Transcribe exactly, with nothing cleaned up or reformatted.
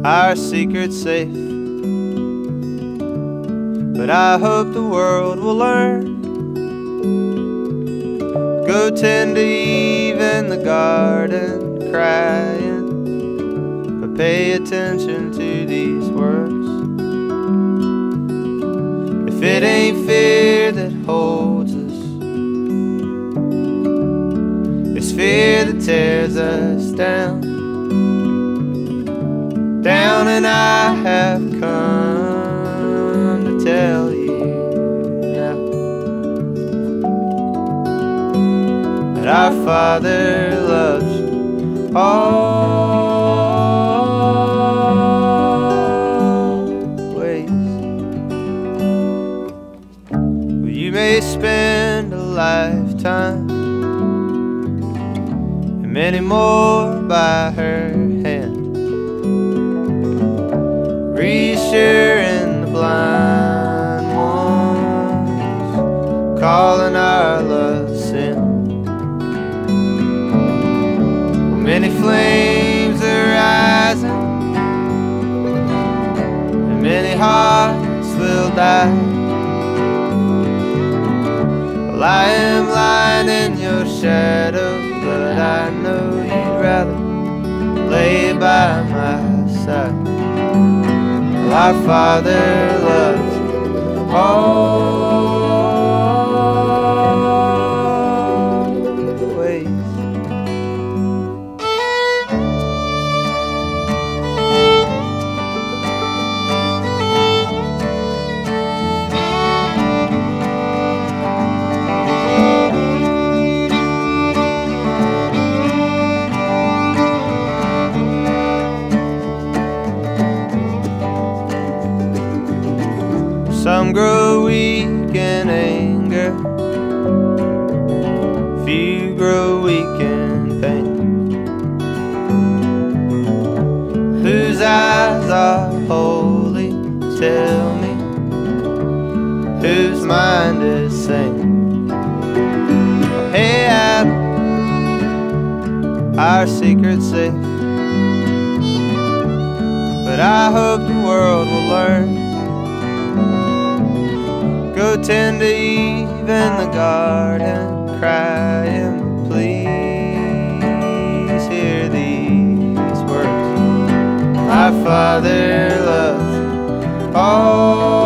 our secret's safe, but I hope the world will learn. Go tend to Eve in the garden crying, but pay attention to these words. If it ain't fear that holds us, it's fear that tears us down. Down, and I have come to tell you now that our Father loves you always. Well, you may spend a lifetime and many more by her hand, reassuring the blind ones, calling our love sin. Well, many flames are rising, and many hearts will die. Well, I am lying in your shadow, but I know you'd rather lay by my side. Our Father loves you always. Some grow weak in anger, few grow weak in pain. Whose eyes are holy, tell me, whose mind is sane? Oh, hey Adam, our secret's safe, but I hope the world will learn. Go tend to Eve in the garden crying, but please hear these words. My Father loves you. Oh,